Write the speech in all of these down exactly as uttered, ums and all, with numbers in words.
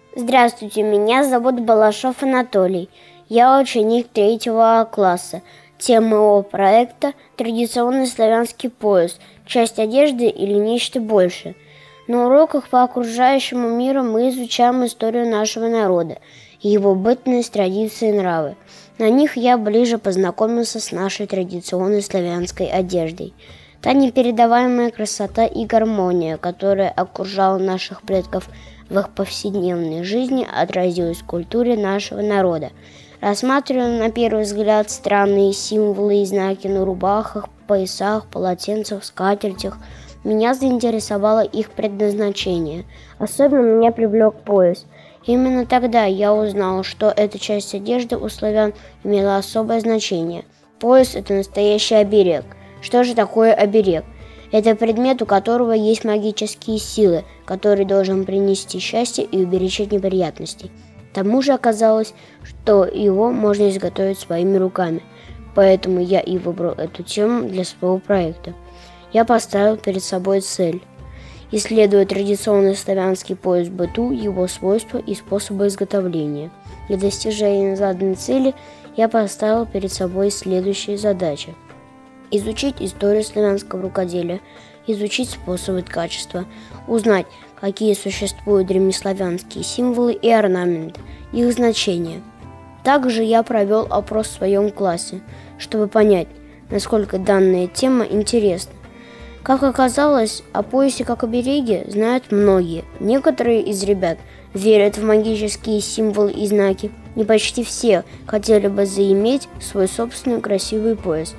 Здравствуйте, меня зовут Балашов Анатолий. Я ученик третьего класса. Тема моего проекта – традиционный славянский пояс, часть одежды или нечто большее. На уроках по окружающему миру мы изучаем историю нашего народа, его бытность, традиции и нравы. На них я ближе познакомился с нашей традиционной славянской одеждой. Та непередаваемая красота и гармония, которая окружала наших предков в их повседневной жизни, отразилась в культуре нашего народа. Рассматривая на первый взгляд странные символы и знаки на рубахах, поясах, полотенцах, скатертях, меня заинтересовало их предназначение. Особенно меня привлек пояс. Именно тогда я узнал, что эта часть одежды у славян имела особое значение. Пояс – это настоящий оберег. Что же такое оберег? Это предмет, у которого есть магические силы, который должен принести счастье и уберечь от неприятностей. К тому же оказалось, что его можно изготовить своими руками. Поэтому я и выбрал эту тему для своего проекта. Я поставил перед собой цель – исследовать традиционный славянский пояс в быту, его свойства и способы изготовления. Для достижения заданной цели я поставил перед собой следующие задачи. Изучить историю славянского рукоделия, изучить способы ткачества, узнать, какие существуют древнеславянские символы и орнаменты, их значения. Также я провел опрос в своем классе, чтобы понять, насколько данная тема интересна. Как оказалось, о поясе как обереге знают многие. Некоторые из ребят верят в магические символы и знаки, и почти все хотели бы заиметь свой собственный красивый пояс.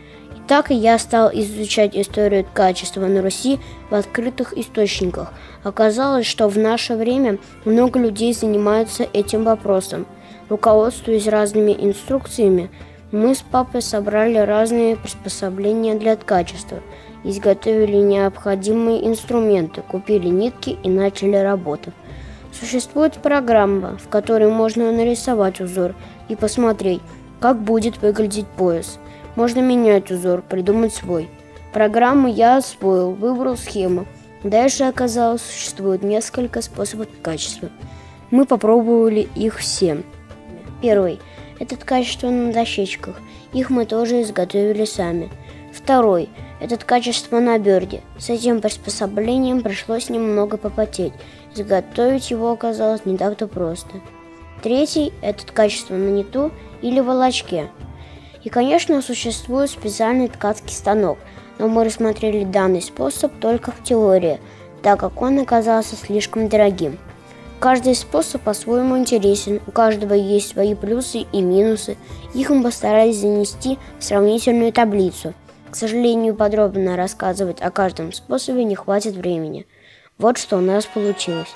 Так и я стал изучать историю ткачества на Руси в открытых источниках. Оказалось, что в наше время много людей занимаются этим вопросом. Руководствуясь разными инструкциями, мы с папой собрали разные приспособления для ткачества, изготовили необходимые инструменты, купили нитки и начали работу. Существует программа, в которой можно нарисовать узор и посмотреть, как будет выглядеть пояс. Можно менять узор, придумать свой. Программу я освоил, выбрал схему. Дальше оказалось, существует несколько способов ткачества. Мы попробовали их все. Первый – это ткачество на дощечках. Их мы тоже изготовили сами. Второй – это ткачество на берде. С этим приспособлением пришлось немного попотеть. Изготовить его оказалось не так-то просто. Третий – это ткачество на ниту или волочке. И, конечно, существует специальный ткацкий станок, но мы рассмотрели данный способ только в теории, так как он оказался слишком дорогим. Каждый способ по-своему интересен, у каждого есть свои плюсы и минусы, их мы постарались занести в сравнительную таблицу. К сожалению, подробно рассказывать о каждом способе не хватит времени. Вот что у нас получилось.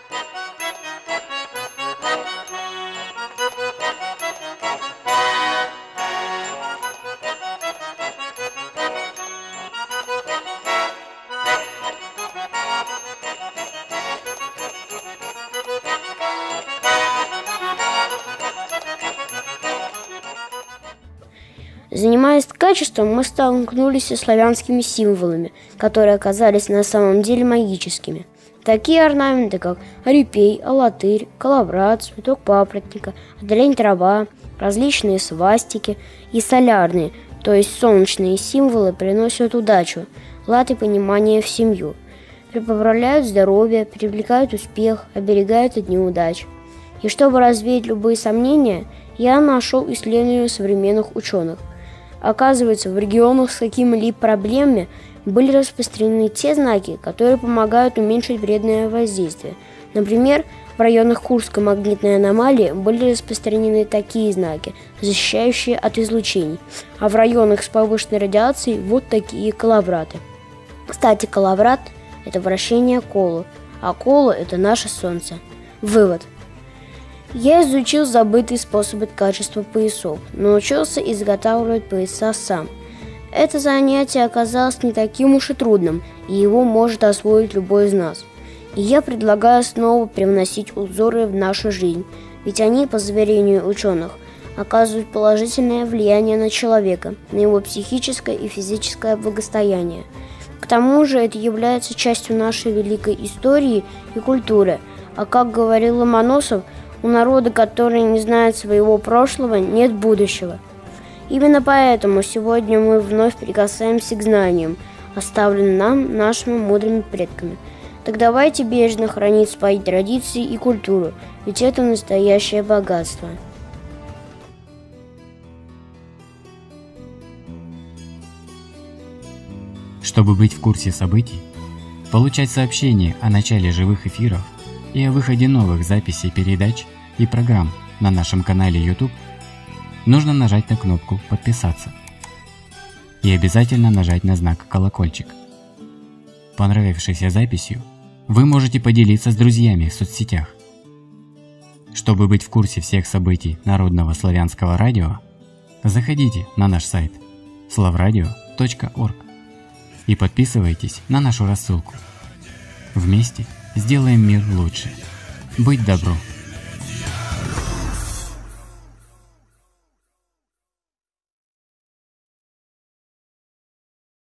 Занимаясь ткачеством, мы столкнулись со славянскими символами, которые оказались на самом деле магическими. Такие орнаменты, как репей, алатырь, коловрат, цветок папоротника, оделень трава, различные свастики и солярные, то есть солнечные символы, приносят удачу, лад и понимание в семью, поправляют здоровье, привлекают успех, оберегают от неудач. И чтобы развеять любые сомнения, я нашел исследования современных ученых. Оказывается, в регионах с какими-либо проблемами были распространены те знаки, которые помогают уменьшить вредное воздействие. Например, в районах Курской магнитной аномалии были распространены такие знаки, защищающие от излучений, а в районах с повышенной радиацией вот такие коловраты. Кстати, коловрат – это вращение кола, а кола – это наше солнце. Вывод. Я изучил забытые способы ткачества поясов, научился изготавливать пояса сам. Это занятие оказалось не таким уж и трудным, и его может освоить любой из нас. И я предлагаю снова привносить узоры в нашу жизнь, ведь они, по заверению ученых, оказывают положительное влияние на человека, на его психическое и физическое благосостояние. К тому же это является частью нашей великой истории и культуры, А как говорил Ломоносов, у народа, который не знает своего прошлого, нет будущего. Именно поэтому сегодня мы вновь прикасаемся к знаниям, оставленным нам нашими мудрыми предками. Так давайте бережно хранить свои традиции и культуру, ведь это настоящее богатство. Чтобы быть в курсе событий, получать сообщения о начале живых эфиров и о выходе новых записей передач и программ на нашем канале YouTube, нужно нажать на кнопку «Подписаться» и обязательно нажать на знак «Колокольчик». Понравившейся записью вы можете поделиться с друзьями в соцсетях. Чтобы быть в курсе всех событий Народного славянского радио, заходите на наш сайт славрадио точка орг и подписывайтесь на нашу рассылку. Вместе сделаем мир лучше. Будь добру!